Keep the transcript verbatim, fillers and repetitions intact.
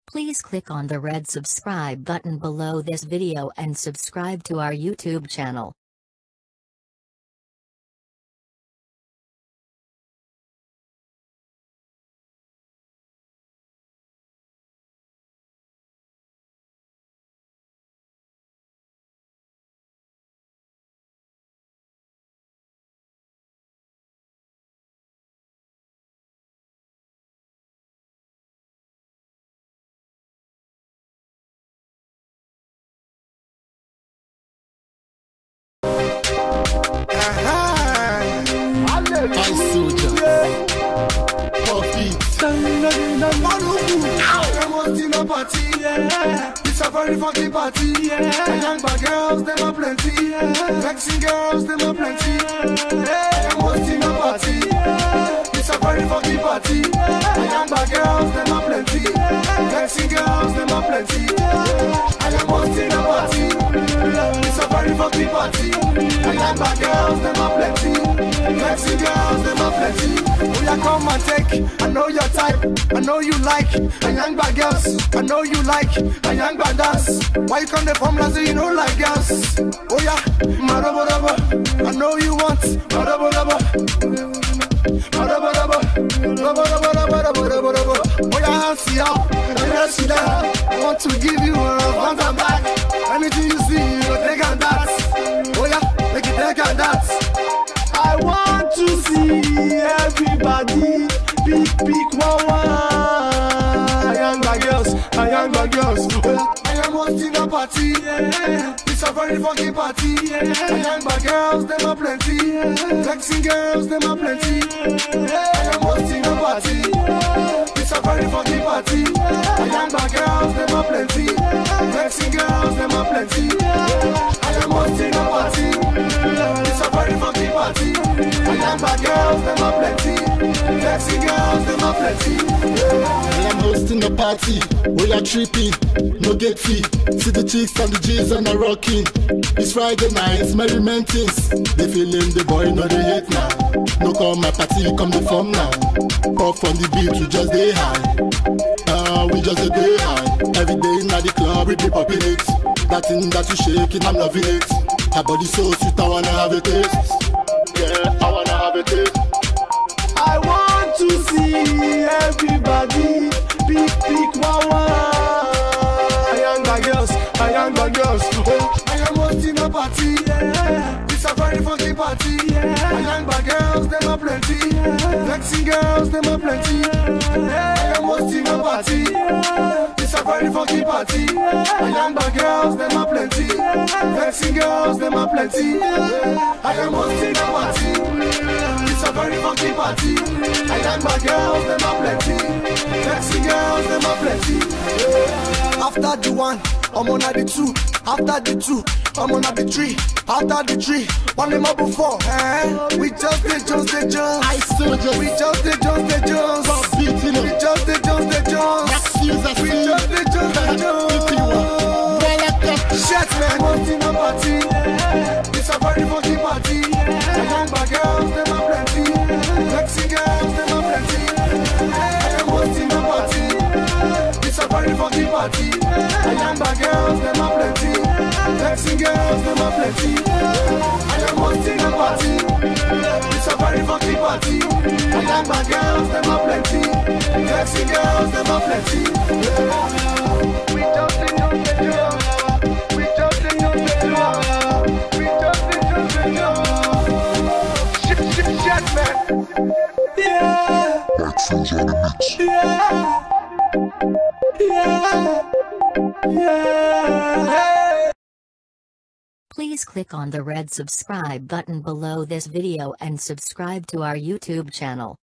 Please click on the red subscribe button below this video and subscribe to our YouTube channel. I soldier, It's a very funky party. The young bad girls, them are plenty. Flexing girls, them are plenty. I am hosting a party. It's a very funky party. The young bad girls, them are plenty. Flexing girls, them are plenty. I am hosting a party. It's a very funky party. The young bad girls, them are plenty. Flexing girls, them are plenty. Oh yeah, come and take. I know your type. I know you like. A young bad girls. I know you like. A young bad dance. Why you come the from so you know like girls? Oh yeah, maraba raba. I know you want maraba raba. Maraba raba. Raba raba raba raba raba raba. Oh yeah, hands up. And let's see that. I want to give you a front and back. Anything you see, you go take and dance. Oh yeah, make it take and dance. I want to see everybody big, big, wow, wow. Young bad girls, a young bad girls. I am hosting a party. Yeah. It's a very funky party. Yeah. A young bad girls, them are plenty. Yeah. Flexing girls, them are plenty. Yeah. I am hosting a party. Yeah. It's a very funky party. Yeah. A young bad girls, them are plenty. Yeah. Flexing girls, them are plenty. Yeah. I am hosting a party. Yeah. It's a very funky party. A young bad girls, them are plenty. Flexing girls, them are plenty. Yeah. I am hosting a party. We are tripping, no get fee. See the chicks and the G's and the rocking. It's Friday night, merriment things. They feeling the boy, no they hate now. No come my party, come the form now. Pop from the beat, we just day high. Uh, we just a day high. Every day in the club, we be popping it. That thing that you shaking, I'm loving it. Her body so sweet, I wanna have a taste. Yeah, I wanna have a taste. I want to see everybody big, big, wow, wow. Young bad girls, a young bad girls. Oh, I am hosting a party. Yeah. It's a very funky party. Yeah. A young bad girls, them are plenty. Yeah. Flexing girls, them are plenty. Yeah. I am hosting a party. Yeah. It's a very funky party. Yeah. A young bad girls, them are plenty. Yeah. Flexing girls, them are plenty. Yeah. I am hosting a party. It's a very funky party. A young bad girls, them are plenty. Flexing girls, them are plenty. Yeah. After the one, I'm on the two. After the two, I'm on the three. After the three, one them up before. Eh? We just the Jones, the Jones. I soldier, We just the Jones, the Jones. stop beating We up. just the Jones, the Jones. Excuse us, We just the Jones, the if you want. Jones. Well, I got Shit, man, hosting a party. It's a very funky party. A young bad girls, them are plenty. Flexing girls, them are plenty. I am hosting a party. It's a very funky party. A young bad girls, them are plenty. Flexing girls, them are plenty. I am hosting a party. It's a very funky party. A young bad girls, them are plenty. Flexing girls, them are plenty. We just the Jones, the Jones. We just the Jones, the Jones. We just the Jones, the Jones. Shit, shit, shit, man. Yeah. Yeah. Yeah. Yeah. Please click on the red subscribe button below this video and subscribe to our YouTube channel.